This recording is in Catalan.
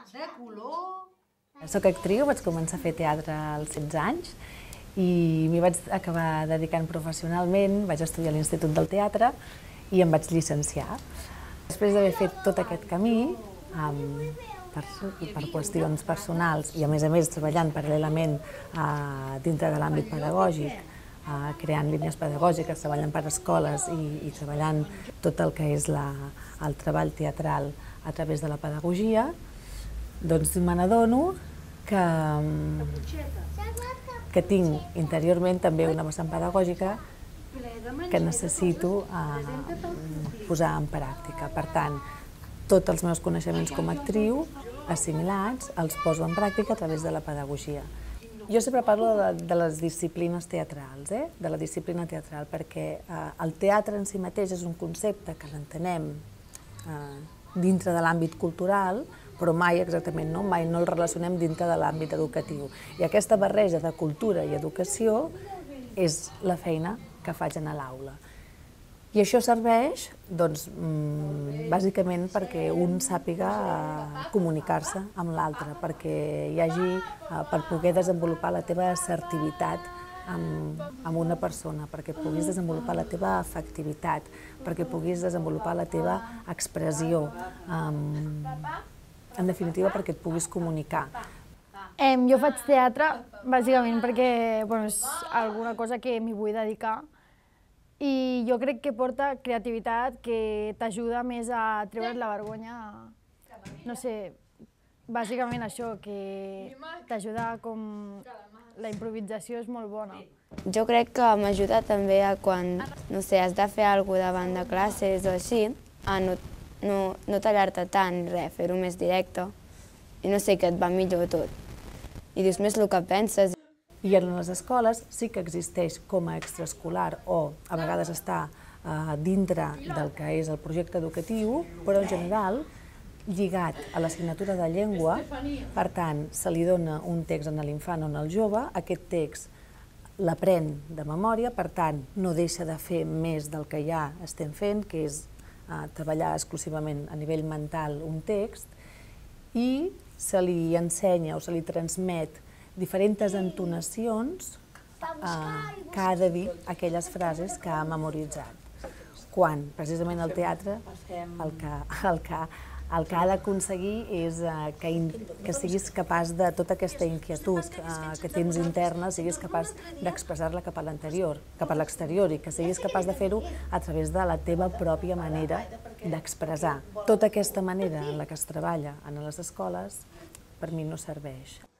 de color... Soc actriu, vaig començar a fer teatre als 16 anys i m'hi vaig acabar dedicant professionalment, vaig estudiar a l'Institut del Teatre i em vaig llicenciar. Després d'haver fet tot aquest camí, per qüestions personals i a més treballant paral·lelament dintre de l'àmbit pedagògic, creant línies pedagògiques, treballant per escoles i treballant tot el que és el treball teatral a través de la pedagogia, doncs me n'adono que tinc interiorment també una vessant pedagògica que necessito posar en pràctica. Per tant, tots els meus coneixements com a actriu, assimilats, els poso en pràctica a través de la pedagogia. Jo sempre parlo de les disciplines teatrals, de la disciplina teatral, perquè el teatre en si mateix és un concepte que l'entenem dintre de l'àmbit cultural, però mai exactament, mai no el relacionem dintre de l'àmbit educatiu. I aquesta barreja de cultura i educació és la feina que faig a l'aula. I això serveix, doncs, bàsicament perquè un sàpiga comunicar-se amb l'altre, perquè hi hagi, per poder desenvolupar la teva assertivitat amb una persona, perquè puguis desenvolupar la teva afectivitat, perquè puguis desenvolupar la teva expressió, en definitiva perquè et puguis comunicar. Jo faig teatre bàsicament perquè és alguna cosa que m'hi vull dedicar i jo crec que porta creativitat, que t'ajuda més a treure't la vergonya, no sé, bàsicament això, que t'ajuda com... La improvisació és molt bona. Jo crec que m'ajuda també a quan, no sé, has de fer alguna cosa davant de classes o així, a no tallar-te tant, fer-ho més directe, i no sé, que et va millor tot. I dius més el que penses. I en les escoles sí que existeix com a extraescolar o a vegades està dintre del que és el projecte educatiu, però en general lligat a l'assignatura de llengua, per tant, se li dona un text a l'infant o al jove, aquest text l'aprèn de memòria, per tant, no deixa de fer més del que ja estem fent, que és treballar exclusivament a nivell mental un text, i se li ensenya o se li transmet diferents entonacions que ha de dir aquelles frases que ha memoritzat. Quan, precisament, el teatre el que ha d'aconseguir és que siguis capaç de tota aquesta inquietud que tens interna, siguis capaç d'expressar-la cap a l'exterior i que siguis capaç de fer-ho a través de la teva pròpia manera d'expressar. Tota aquesta manera en la que es treballa en les escoles, per mi no serveix.